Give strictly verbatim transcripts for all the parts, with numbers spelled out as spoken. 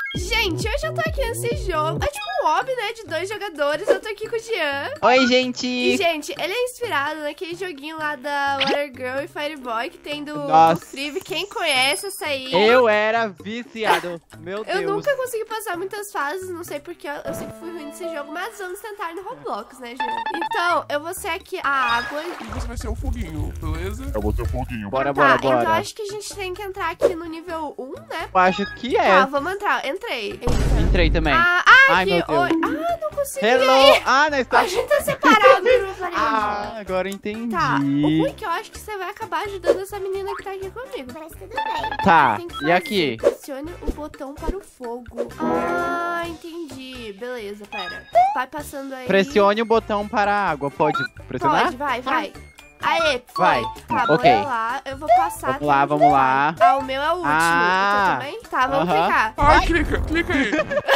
Gente, hoje eu tô aqui nesse jogo. É tipo um hobby, né? De dois jogadores. Eu tô aqui com o Jean. Oi, gente! E, gente, ele é inspirado naquele joguinho lá da Water Girl e Fireboy que tem do, do Free. Quem conhece essa aí? Eu era viciado. Meu Deus. Eu nunca consegui passar muitas fases, não sei porque eu, eu sempre fui ruim nesse jogo, mas vamos tentar no Roblox, né, Jean? Então, eu vou ser aqui a água. E você vai ser o foguinho, beleza? Eu vou ter um foguinho. Bora, Tá, bora, bora. então acho que a gente tem que entrar aqui no nível um, né? Eu acho que é. Tá, vamos entrar. Entrei. Eita. Entrei também. Ah, ah, Ai, aqui. meu Deus. Oi. Ah, não consegui. Hello! Ah, não está. A gente tá separado numa parede. Ah, agora entendi. Tá, o ruim é que eu acho que você vai acabar ajudando essa menina que tá aqui comigo. Mas tudo bem. Tá, Tem que e fazer. aqui? Pressione o botão para o fogo. Ah, entendi. Beleza, pera. Vai passando aí. Pressione o botão para a água. Pode pressionar? Pode, vai, vai. Aê, foi. Vai. Tá, Ok. bora lá. Eu vou passar. Vamos lá, até vamos onde lá. vai. Ah, o meu é o último. Ah. O teu também? Tá, vamos Aham. clicar. Ai, clica, clica aí.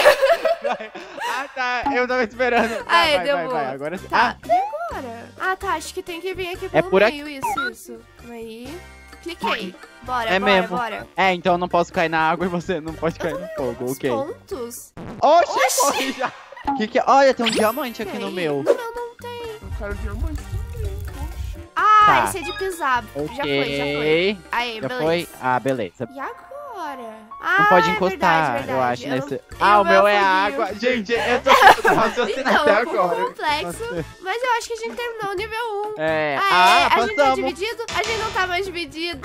Ah, tá. Eu tava esperando. Vai, Aê, vai, deu vai, boa. vai. Agora sim. Tá, e agora? Ah, tá, acho que tem que vir aqui pelo por meio, isso, isso. Aí, cliquei. Bora, É bora, mesmo. bora. Ah, é, então eu não posso cair na água e você não pode cair no fogo, Os ok. pontos. Oxi, Oxi. corri já. Que que é? Olha, tem um diamante aqui no Tem? meu. No meu não tem. Eu quero diamante também, poxa. Ah, Tá. esse é de pisar. Ok. Já foi, já foi. Aí, Já beleza. foi? Ah, beleza. E agora? Ah, Não pode é encostar, verdade, eu verdade. acho, Eu nesse... não- Ah, e o meu é foguinho? água. Gente, eu tô tentando raciocinar Então, até é um pouco agora. complexo, mas eu acho que a gente terminou o nível um. É, Aê, ah, a gente tá passamos. dividido? A gente não tá mais dividido.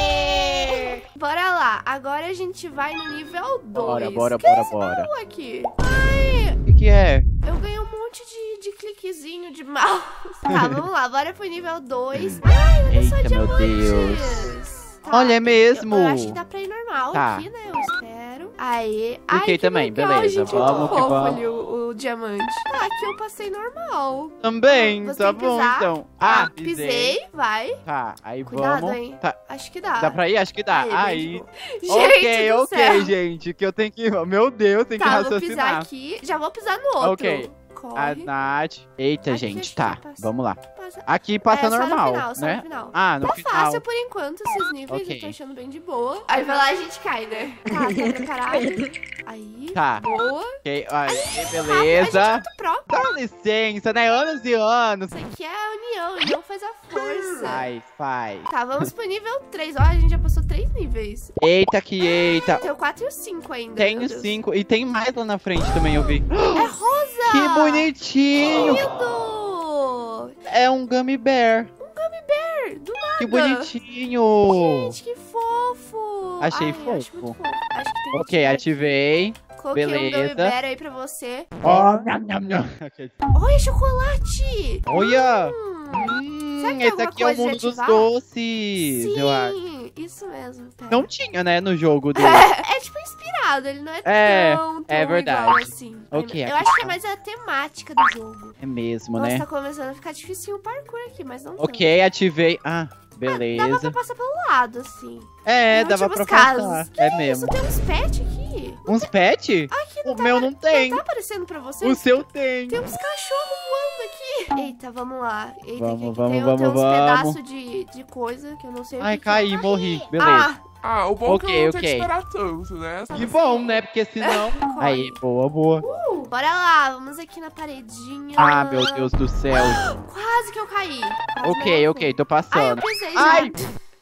Aê! Bora lá, agora a gente vai no nível dois. Bora, bora, que bora, é esse bora. baú aqui? Ai, O que que é? eu ganhei um monte de, de cliquezinho de mouse. Tá, vamos lá, bora pro nível dois. Ai, olha só, Eita, meu diamantes. Tá, Olha, é mesmo. Eu, eu acho que dá pra ir normal Tá. aqui, né? Eu espero. Aê. Cliquei Ai, que também, legal, beleza, gente, vamos muito que fofo vamos. ali o, o diamante. Tá, aqui eu passei normal. Também, Você tá tem que bom pisar? então. Ah, Ah, pisei, vai. Tá, aí Cuidado, vamos. hein? Tá, Acho que dá. dá pra ir? Acho que dá. Aí, bem Aí. de boa. Gente ok, do ok, céu. gente. Que eu tenho que. Meu Deus, tem que Tá, vou pisar raciocinar. aqui. Já vou pisar no outro. Ok. A Corre. Nath. Eita, Aqui gente, acho que tá. passa. Vamos lá. Passa. Aqui passa É, só no normal, final, só né? no final. Ah, no Tá final. fácil por enquanto esses níveis, Ok. eu tô achando bem de boa. Aí vai lá a gente cai, né? Tá, tá preparado? Aí, Tá. boa. Ok, aí, A gente é beleza. muito pró. Dá licença, né? Anos e anos. Isso aqui é a união, a união faz a força. Faz, faz. Tá, vamos pro nível três. Ó, a gente já passou três níveis. Eita que eita. Tem o quatro e o cinco ainda. Tenho meu Deus. cinco. E tem mais lá na frente também, eu vi. É rosa! Que bonitinho. Lindo! É um Gummy Bear. Do nada. Que bonitinho. Gente, que fofo. Achei Ai, fofo. Acho muito fofo. Acho que tem que Ok, tirar. ativei. Coloquei um beleza. Gummy Bear aí pra você. Ó, nham, nham, nham. Ok. Olha, chocolate! Olha. Hum, será Hum, que tem esse alguma aqui é o coisa de mundo dos ativar? doces, eu acho. Sim, isso mesmo. Pera. Não tinha, né, no jogo do... É, é tipo inspirado, ele não é, É, tão, tão é verdade. igual assim. Ok, Eu aqui acho que é tá. mais a temática do jogo. É mesmo, Nossa, né? tá começando a ficar difícil o parkour aqui, mas não Ok, ativei. Ah, tanto. beleza. Dava pra passar pelo lado, assim. É, Em dava últimos pra casos. passar. Que É isso? mesmo. Tem uns pets aqui. Uns pet? Aqui não O tá, meu não tem. Não tá aparecendo pra você? O seu tem. Tem uns cachorros voando aqui. Eita, vamos lá. Eita, Vamos, que aqui vamos, tem, vamos, tem uns vamos. pedaços de, de coisa que eu não sei o Ai, que que é. caí, morri. Beleza. Ah, Ah, o bom é que Ok, eu não tenho ok. que esperar tanto, né? Que bom, né? Porque senão... corre. Aí, boa, boa. Uh, bora lá, vamos aqui na paredinha. Ah, meu Deus do céu. Quase que eu caí. Quase Ok, não ok, tô Ai, eu passando. pisei já. Ai!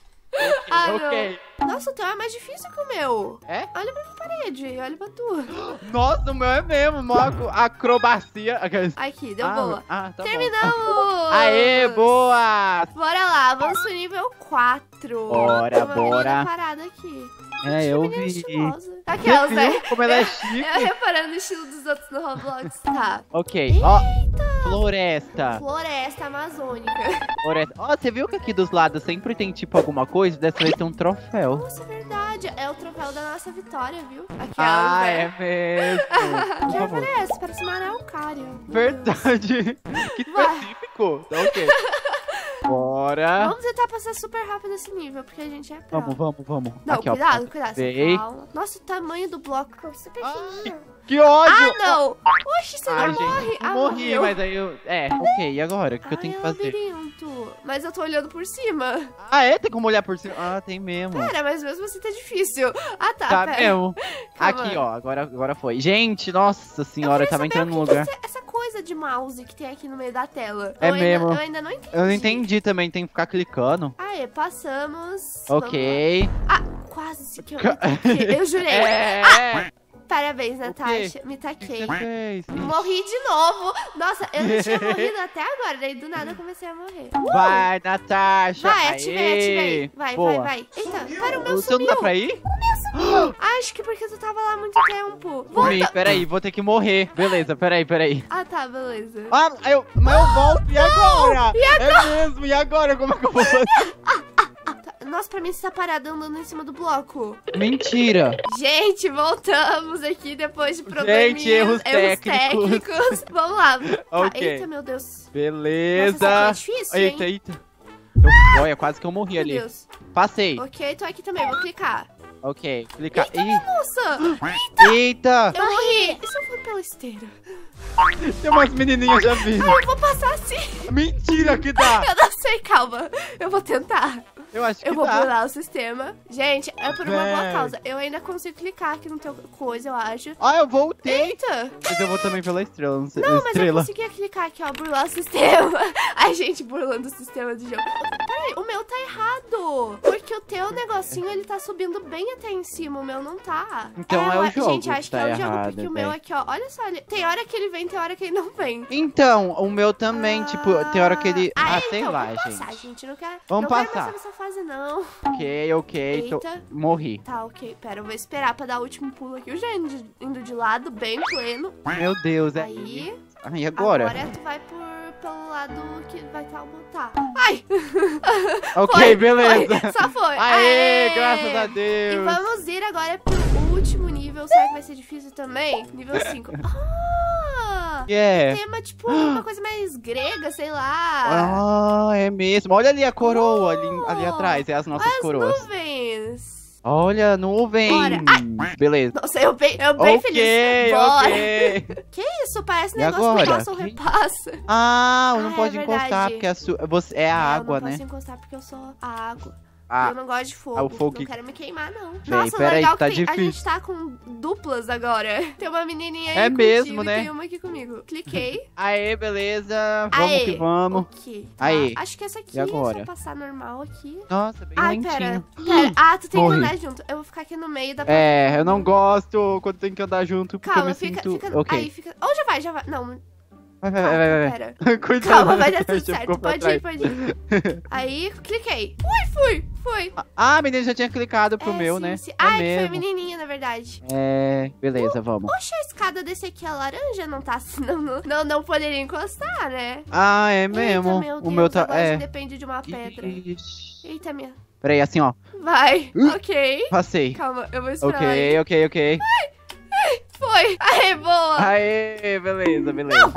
Ah, Ok. Nossa, o teu é mais difícil que o meu. É? Olha pra minha parede, olha pra tua. Nossa, o meu é mesmo. Mó acrobacia. Aqui, deu ah, boa. Ah, tá bom. Terminamos! Aê, boa! Bora lá, vamos pro nível quatro. Bora, Tem uma bora. menina parada aqui. É, Gente, eu que menina vi. estilosa. Você Aquelas, né? viu como ela é Eu chique? reparando o estilo dos outros no Roblox. Tá. Ok, ó. Floresta. Floresta amazônica. Floresta. Ó, você viu que aqui dos lados sempre tem tipo alguma coisa? Dessa vez tem um troféu. Nossa, é verdade. É o troféu da nossa vitória, viu? Aquelas, Ah, né? é mesmo. Por Que favor. árvore é essa? Parece uma araucária. Meu Deus. Verdade. Que Vai. específico. Tá ok. Bora. Vamos tentar passar super rápido esse nível, porque a gente é pro. Vamos, vamos, vamos. Não, Aqui, cuidado, ó. cuidado. Vem. Calma. Nossa, o tamanho do bloco ficou super fininho. Que ódio! Ah, não! Oxi, você Ai, não morre. gente, eu Ah, morri, morreu. mas aí eu... É, ok, e agora? O que, que eu Ai, tenho que é fazer? labirinto. Mas eu tô olhando por cima. Ah, é? Tem como olhar por cima? Ah, tem mesmo. Cara, mas mesmo assim tá difícil. Ah, tá, Tá pera. mesmo. Calma. Aqui, ó, agora, agora foi. Gente, nossa senhora, eu queria tava saber entrando o num que que lugar. é essa coisa de mouse que tem aqui no meio da tela. É eu ainda, mesmo. eu ainda não entendi. Eu não entendi também, tem que ficar clicando. Aê, passamos. Ok. Vamos lá. Ah, quase que eu me taquei. Eu jurei. É, Parabéns, Natasha. Me o que taquei. você fez? Morri de novo. Nossa, eu não tinha morrido até agora. Daí do nada eu comecei a morrer. Uh! Vai, Natasha. Vai, ativei, Aê. ativei. Vai, Boa. vai, vai. Eita, para o meu O seu não sumiu. dá pra ir? Acho que porque tu tava lá há muito tempo. Comi, Volta. peraí, vou ter que morrer. Beleza, peraí, peraí. Ah, tá, beleza. Ah, eu, mas eu volto, e agora? e É mesmo, e agora? Como é que eu vou fazer? Tá. Nossa, pra mim você tá parado andando em cima do bloco. Mentira. Gente, voltamos aqui depois de probleminhas. Gente, erros técnicos. técnicos. Vamos lá. Tá, Ok. eita, meu Deus. Beleza. Nossa, isso aqui é difícil, Eita, hein? eita. Eu, olha, quase que eu morri Meu ali. Deus. Passei. Ok, tô aqui também, vou clicar. Ok, clicar. Nossa, Eita! eu morri. E se eu for pela esteira? Tem umas menininhas já vindo. Ah, eu vou passar assim. Mentira que dá! Eu não sei, calma. Eu vou tentar. Eu acho que Eu vou dá. burlar o sistema. Gente, é por uma boa Véi. causa. Eu ainda consigo clicar aqui no teu coisa, eu acho. Ah, eu voltei. Eita! Mas eu vou também pela estrela, não sei. Não, mas eu estrela. conseguia clicar aqui, ó, burlar o sistema. A gente burlando o sistema do jogo. Peraí, o meu tá errado. Porque o teu negocinho, ele tá subindo bem até em cima, o meu não tá. Então é o eu- jogo Gente, acho que que tá é o jogo, errado, porque o meu véi. aqui, ó, olha só, ele- tem hora que ele vem, tem hora que ele não vem. Então, o meu também, tipo, tem hora que ele... Ah, Ah, sei então, lá, vamos gente. passar, gente. Não quero, Vamos não quero passar. mais saber essa fase, não. Ok, ok. Tô... Eita. Morri. Tá, ok. Pera, eu vou esperar pra dar o último pulo aqui. Eu já indo, indo de lado, bem pleno. Meu Deus, é... Aí, Ah, e agora? agora tu vai por, pelo lado que vai estar o tá. Ai! Ok, Foi, beleza. foi, só foi. Aê, graças a Deus. E vamos ir agora pro último nível. Será que vai ser difícil também? Nível cinco. Ah! Yeah. Tema, tipo, uma coisa mais grega, sei lá. Ah, é mesmo. Olha ali a coroa, ali, ali Oh. atrás. É as nossas As coroas. nuvens. Olha, nuvem. Bora. Beleza. Nossa, eu bem, eu bem Ok, feliz. Bora. ok. Que isso? Parece E negócio agora? do passa ou Que- repassa. Ah, não Ah, é pode encostar, verdade. porque a su... você é a água, eu não né? posso encostar porque eu sou a água. Ah, Eu não gosto de fogo. ah, o fogo Não que- quero me queimar, não. Véi, Nossa, peraí, legal tá que tem- a difícil. gente tá com duplas agora. Tem uma menininha aí É contigo mesmo, e né? tem uma aqui comigo. Cliquei. Aê, beleza. Vamos Aê. que vamos. Ok. Tá. Aê. Acho que essa aqui E agora? é só passar normal aqui. Nossa, bem Ai, lentinho. pera. Pera. Ah, tu tem Morri. que andar junto. Eu vou ficar aqui no meio da... É, eu não gosto quando tem que andar junto, porque eu Calma, me fica, sinto... fica... Ok. Aí, fica... Oh, já vai, já vai. Não, Vai, vai, calma, vai, vai, vai. pera. Cuidado. Calma, vai dar tudo Natasha certo. ficou pra Pode ir, trás. pode ir. Aí, cliquei. Ui, fui, fui. Ah, a menina já tinha clicado pro É, meu, sim, né? sim. É Ah, é que foi a mesmo. menininha, na verdade. É, beleza, vamos. Poxa, a escada desse aqui é laranja, não tá assim, não, não, não, não poderia encostar, né? Ah, é Eita, mesmo. meu O Deus, meu tá... agora É. você depende de uma pedra. Ixi. Eita, minha. Peraí, assim, ó. Vai, Uh. ok. Passei. Calma, eu vou esperar. aí. Ok, ok, ok. Foi. Aê, boa. Aê, beleza, beleza.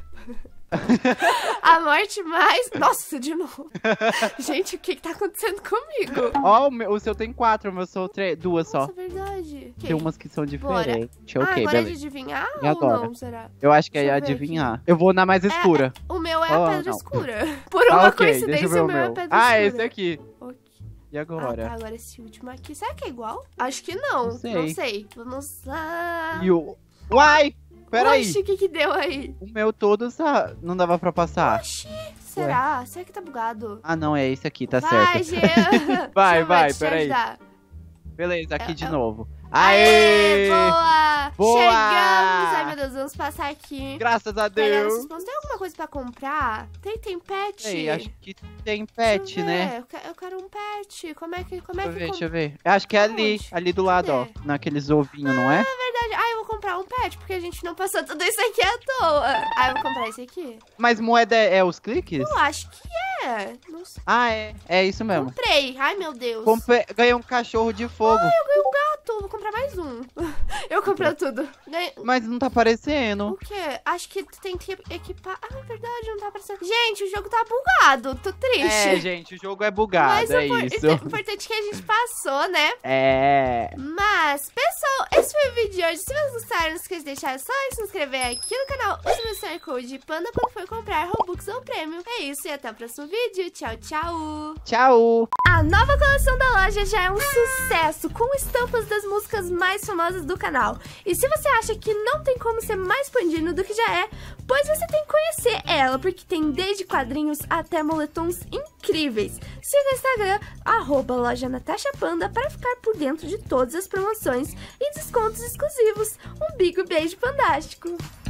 A morte mais... Nossa, de novo. Gente, o que que tá acontecendo comigo? Ó, o, meu- o seu tem quatro, o meu sou tre- duas só. Nossa, verdade. Tem Ok. umas que são Bora. diferentes. Ah, Ok, agora é de beleza. adivinhar E ou agora? não, será? Eu acho que é Deixa eu ver adivinhar. Eu vou na mais escura. O meu é Oh, a pedra não. escura. Por Ah, uma ok, deixa eu coincidência, ver o o meu é a meu. pedra Ah, escura. esse aqui. Ok. E agora? Ah, tá, agora esse último aqui. Será que é igual? Acho que não. Não Não sei. sei. Vamos lá. E o... Uai! Peraí. Oxi, o que que deu aí? O meu todo sa- não dava pra passar. Oxi, será? Será que tá bugado? Ah, não, é esse aqui, tá vai, certo. Jean. Vai, Deixa eu ver, vai, deixa eu peraí. ajudar. Beleza, aqui É, de é- novo. Aê, Aê! boa! Boa! Chegamos! Ai, meu Deus, vamos passar aqui. Graças a Pegar Deus. esses pontos. Tem alguma coisa pra comprar? Tem, tem pet? Ei, acho que tem Deixa eu pet, né? ver, Eu quero, eu quero um pet. Como é que, como é Deixa eu que ver, compra? deixa eu ver. Eu acho que é ali, Onde? ali do lado, ó. Cadê? Naqueles ovinhos, não é? Verdade. Ah, eu vou comprar um pet, porque a gente não passou tudo isso aqui à toa. Ah, eu vou comprar esse aqui? Mas moeda é, é os cliques? Eu acho que é. Não sei. Ah, é. É isso mesmo. Comprei. Ai, meu Deus. Compre... Ganhei um cachorro de fogo. Eu ganhei um gato. tu, vou comprar mais um. Eu comprei tudo. Ganhei... Mas não tá aparecendo. O quê? Acho que tu tem que equipar... Ah, é verdade, não tá aparecendo. Gente, o jogo tá bugado, tô triste. É, gente, o jogo é bugado, Mas é o isso. importante é que a gente passou, né? É. Mas, pessoal, esse foi o vídeo de hoje. Se vocês gostaram, não esqueça de deixar só e se inscrever aqui no canal. Use o meu C R Code Panda quando for comprar Robux ou Prêmio. É isso e até o próximo vídeo. Tchau, tchau. Tchau. A nova coleção da loja já é um sucesso, com estampas das músicas mais famosas do canal. E se você acha que não tem como ser mais pandino do que já é, pois você tem que conhecer ela, porque tem desde quadrinhos até moletons incríveis. Siga o Instagram, arroba loja Natasha Panda, para ficar por dentro de todas as promoções e descontos exclusivos. Um big beijo fantástico!